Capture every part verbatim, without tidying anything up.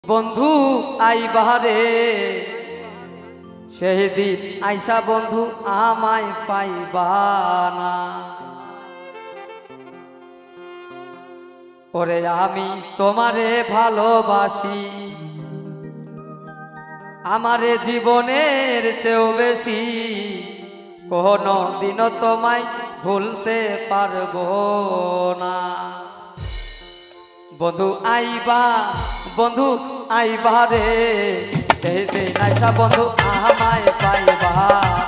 बंधु आई बाहरे সেই দিন আইসা बंधु आमाय पाइबाना ओरे आमी तोमारे भालोबासी आमारे जीवनेर चेয়েও बेशी कोनो दिनो तोमाय भूलते पारबो ना बंधु आईबा बंधु आईबा रे সেই দিন আইসা बंधु आमाय पाइबाना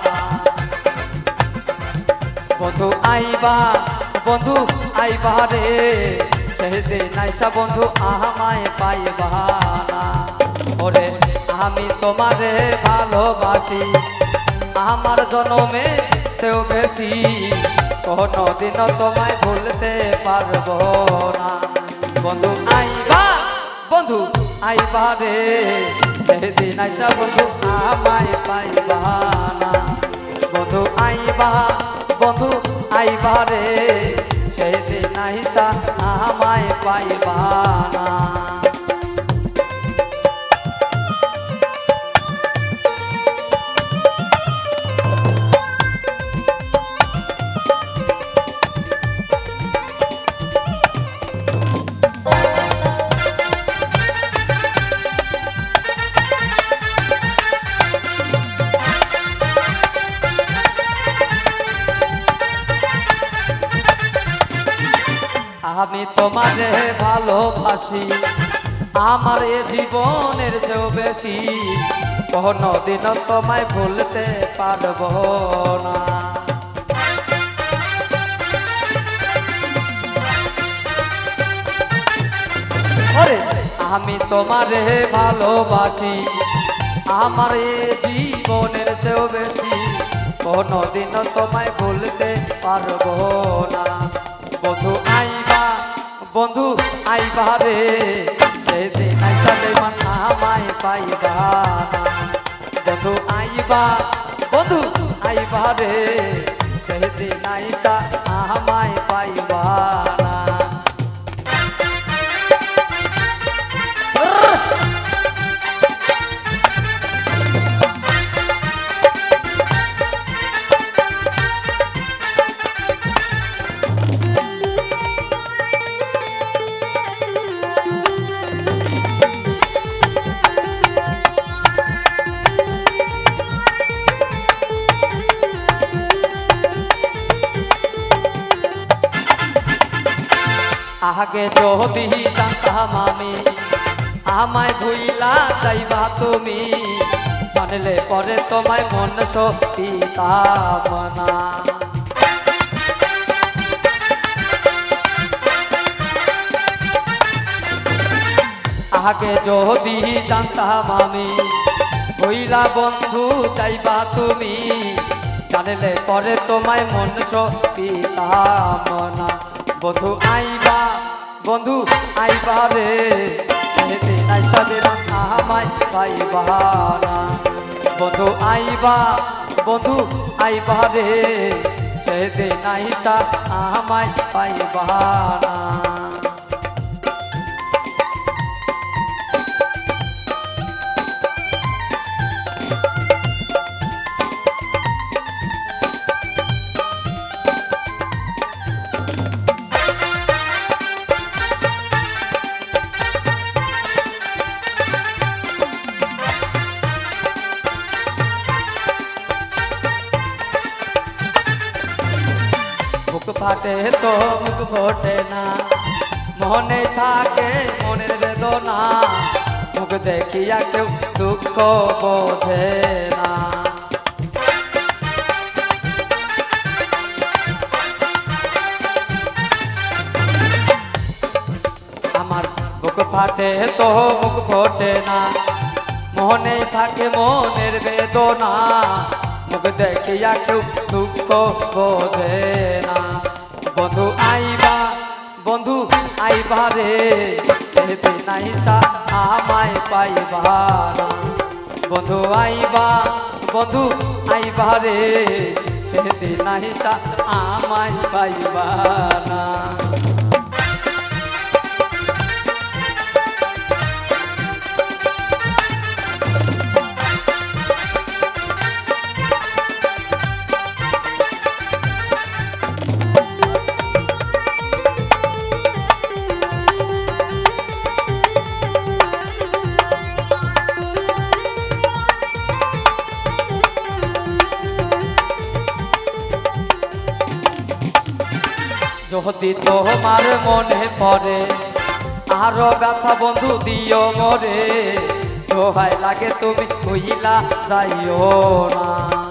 बंधु आईबा बंधु आईबा रे সেই দিন আইসা बंधु आमाय पाइबाना ओरे आमी तोमारे भालोबासी आमार जन्मे तेও बेशी कोनो दिन तोमाय भूलते पारबो ना बंधु आईबा बंधु आईबा रे সেই দিন আইসা बंधु आमाय पाइबाना बंधु आईबा बंधु आईबा रे সেই দিন আইসা आमाय पाइबाना आमी तोमारे भालोबासी आमार ए जीवनेर चेয়েও बेशी कोनो दिन तोमाय भूलते पारबो ना ओरे आमी तोमारे भालोबासी आमार ए जीवनेर चेয়েও बेशी कोनो दिन तोमाय भूलते पारबो ना बंधु आईबा बंधु आईबा रे সেই দিন আইসা বেমান आमाय पाइबाना बंधु आईबा बंधु आईबा रे সেই দিন আইসা आमाय पाइबाना आगे যদি জানতাম আমি আমায় ভুইলা যাইবা তুমি জানলে পরে তোমায় মন সইতাম না আগে যদি জানতাম আমি ভুইলা বন্ধু যাইবা তুমি জানলে পরে তোমায় মন সইতাম না बंधु आईबा बंधु आईबा रे সেই দিন আইসা বেমান आमाय पाइबाना बंधु आईबा बंधु आईबा रे সেই দিন আইসা आमाय पाइबाना मुख फाटे तो मुख फोटे ना मने थाके मनेर बेदना मुख देखिया केउ दुख बोझे ना आमार मुख फाटे तो मुख फोटे ना मने थाके मनेर बेदना मुख देखिया केउ दुख बोझे ना बंधु आईबा बंधु आईबा रे সেই দিন আইসা आमाय पाइबाना बंधु आईबा बंधु आईबा रे সেই দিন আইসা आमाय पाइबाना যদি তোমার মনে পড়ে আরো ব্যথা বন্ধু দিও মরে দোহাই লাগে তুমি কইলা যাইও না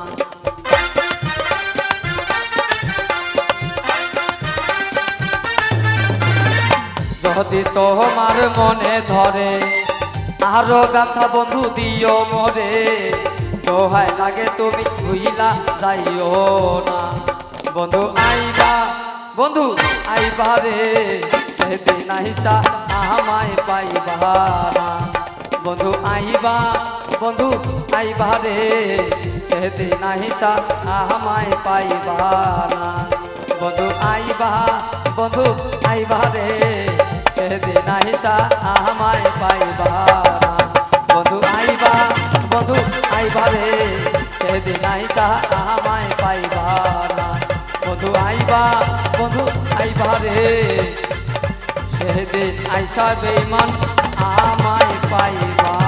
যদি তোমার মনে ধরে আরো ব্যথা বন্ধু দিও মরে দোহাই লাগে তুমি কইলা যাইও না বন্ধু আইবা বন্ধু আইবা রে সেদিন আইসা আমায় পাইবা না বন্ধু আইবা বন্ধু আইবা রে সেদিন আইসা আমায় পাইবা না বন্ধু আইবা বন্ধু আইবা রে সেদিন আইসা আমায় পাইবা না বন্ধু আইবা বন্ধু আইবা রে সেদিন আইসা আমায় পাইবা না বন্ধু আইবা বন্ধু আইবা রে সেদিন আইসা বেঈমান আমায় পাইবা